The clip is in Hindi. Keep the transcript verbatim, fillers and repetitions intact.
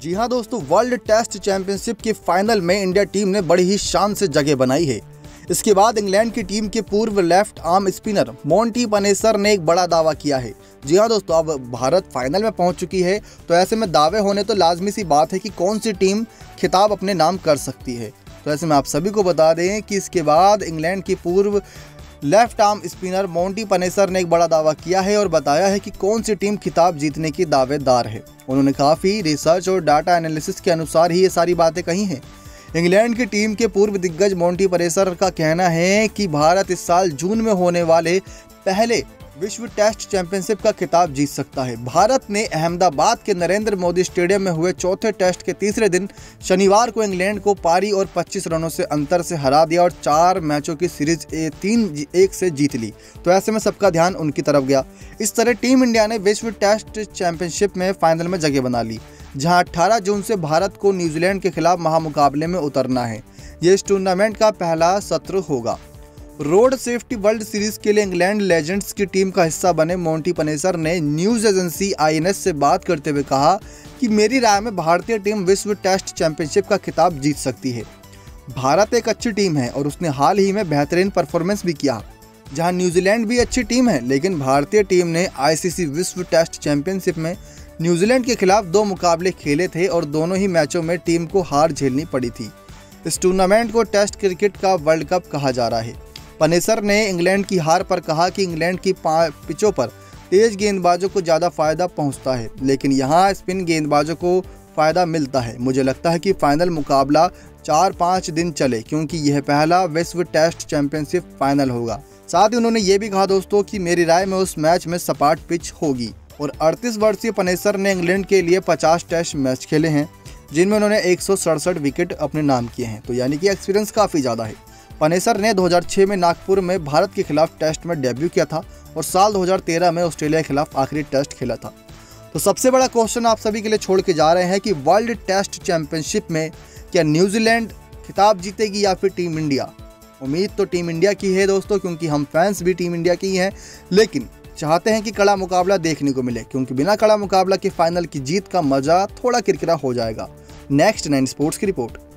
जी हां दोस्तों, वर्ल्ड टेस्ट चैंपियनशिप के फाइनल में इंडिया टीम ने बड़ी ही शान से जगह बनाई है। इसके बाद इंग्लैंड की टीम के पूर्व left arm spinner Monty Panesar ने एक बड़ा दावा किया है। जी हां दोस्तों, अब भारत फाइनल में पहुंच चुकी है, तो ऐसे में दावे होने तो लाजमी सी बात है कि कौन सी टीम खिताब अपने नाम कर सकती है। तो ऐसे में आप सभी को बता दें कि इसके बाद इंग्लैंड की पूर्व left arm spinner Monty Panesar ने एक बड़ा दावा किया है और बताया है कि कौन सी टीम खिताब जीतने की दावेदार है। उन्होंने काफ़ी रिसर्च और डाटा एनालिसिस के अनुसार ही ये सारी बातें कही हैं। इंग्लैंड की टीम के पूर्व दिग्गज मोंटी पनेसर का कहना है कि भारत इस साल जून में होने वाले पहले विश्व टेस्ट चैंपियनशिप का खिताब जीत सकता है। भारत ने अहमदाबाद के नरेंद्र मोदी स्टेडियम में हुए चौथे टेस्ट के तीसरे दिन शनिवार को इंग्लैंड को पारी और पच्चीस रनों से अंतर से हरा दिया और चार मैचों की सीरीज तीन एक से जीत ली। तो ऐसे में सबका ध्यान उनकी तरफ गया। इस तरह टीम इंडिया ने विश्व टेस्ट चैंपियनशिप में फाइनल में जगह बना ली, जहां अठारह जून से भारत को न्यूजीलैंड के खिलाफ महामुकाबले में उतरना है। ये इस टूर्नामेंट का पहला सत्र होगा। रोड सेफ्टी वर्ल्ड सीरीज के लिए इंग्लैंड लेजेंड्स की टीम का हिस्सा बने मोंटी पनेसर ने news agency I N S से बात करते हुए कहा कि मेरी राय में भारतीय टीम विश्व टेस्ट चैंपियनशिप का खिताब जीत सकती है। भारत एक अच्छी टीम है और उसने हाल ही में बेहतरीन परफॉर्मेंस भी किया। जहां न्यूजीलैंड भी अच्छी टीम है, लेकिन भारतीय टीम ने आई सी सी विश्व टेस्ट चैंपियनशिप में न्यूजीलैंड के खिलाफ दो मुकाबले खेले थे और दोनों ही मैचों में टीम को हार झेलनी पड़ी थी। इस टूर्नामेंट को टेस्ट क्रिकेट का वर्ल्ड कप कहा जा रहा है। पनेसर ने इंग्लैंड की हार पर कहा कि इंग्लैंड की पिचों पर तेज गेंदबाजों को ज़्यादा फायदा पहुंचता है, लेकिन यहां स्पिन गेंदबाजों को फायदा मिलता है। मुझे लगता है कि फाइनल मुकाबला चार पाँच दिन चले, क्योंकि यह पहला विश्व टेस्ट चैंपियनशिप फाइनल होगा। साथ ही उन्होंने ये भी कहा दोस्तों कि मेरी राय में उस मैच में सपाट पिच होगी। और अड़तीस वर्षीय पनेसर ने इंग्लैंड के लिए पचास टेस्ट मैच खेले हैं, जिनमें उन्होंने एक सौ सड़सठ विकेट अपने नाम किए हैं। तो यानी कि एक्सपीरियंस काफ़ी ज़्यादा है। पनेसर ने दो हज़ार छह में नागपुर में भारत के खिलाफ टेस्ट में डेब्यू किया था और साल दो हज़ार तेरह में ऑस्ट्रेलिया के खिलाफ आखिरी टेस्ट खेला था। तो सबसे बड़ा क्वेश्चन आप सभी के लिए छोड़ के जा रहे हैं कि वर्ल्ड टेस्ट चैंपियनशिप में क्या न्यूजीलैंड खिताब जीतेगी या फिर टीम इंडिया। उम्मीद तो टीम इंडिया की है दोस्तों, क्योंकि हम फैंस भी टीम इंडिया की ही हैं, लेकिन चाहते हैं कि कड़ा मुकाबला देखने को मिले, क्योंकि बिना कड़ा मुकाबला के फाइनल की जीत का मजा थोड़ा किरकिरा हो जाएगा। नेक्स्ट नाइन स्पोर्ट्स की रिपोर्ट।